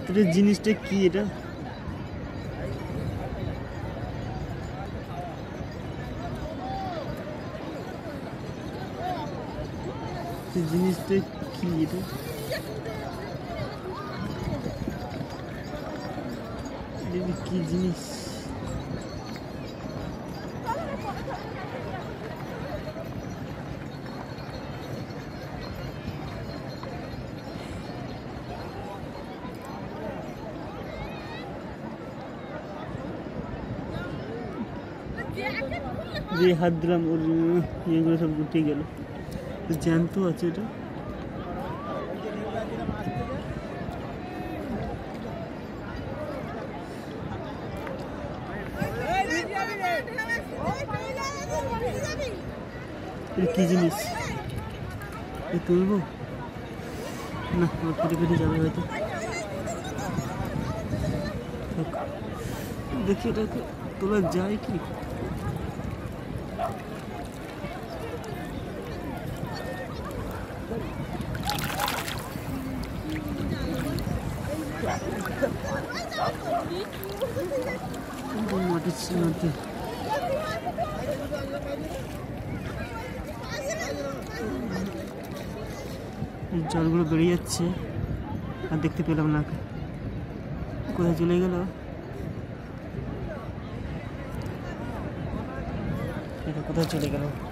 ভিতরের জিনিসটা কি এটা? জিনিসটা কি এটা? কি জিনিস? যে হাত দিলাম ওর ইয়েগুলো সব উঠে গেল। জ্যান্ত আছে এটা। কি জিনিস? তুলবো না, ফেটে ফেটে যাবে হয়তো। দেখি এটাকে তোলা যায় কি? মাটির মধ্যে জলগুলো বেরিয়ে যাচ্ছে আর দেখতে পেলাম না, কোথায় চলে গেল? এটা কোথায় চলে গেল?